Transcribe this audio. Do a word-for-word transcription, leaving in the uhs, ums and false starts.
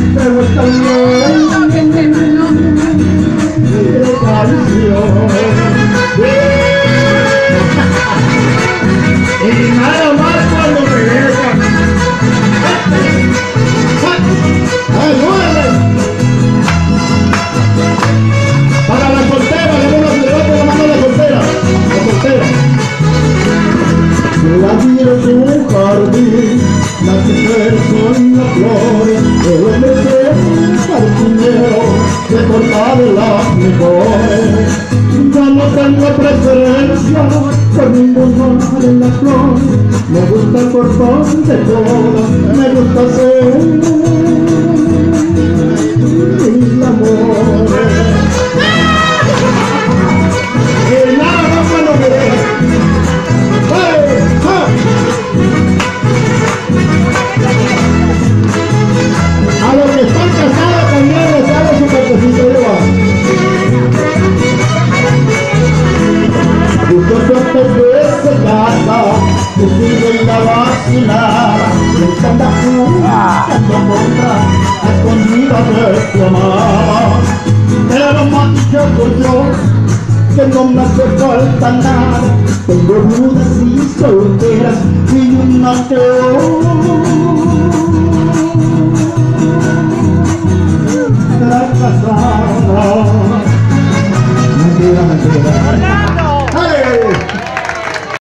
me gusta el bien de canción. Y nada más cuando regresan. ¡Ayúdame! Para la soltera, le levanto la mano a la soltera. La soltera. Yo la vi en un jardín, la mujer son las flores, el hombre que es jardinero, se corta de las mejores. Ya no tengo preferencia por ningún mar en la flor, me gusta el portón de todas, me gusta ser el amor. Y nada más cuando me deja. A los que están casados también les sale su partecito de abajo. Justo antes de se casa, tu filho la vacilar, le encanta jugando contra, a escondida de tu amada. Pero macho yo, que no me hace falta nada, tengo dudas y solteras y una que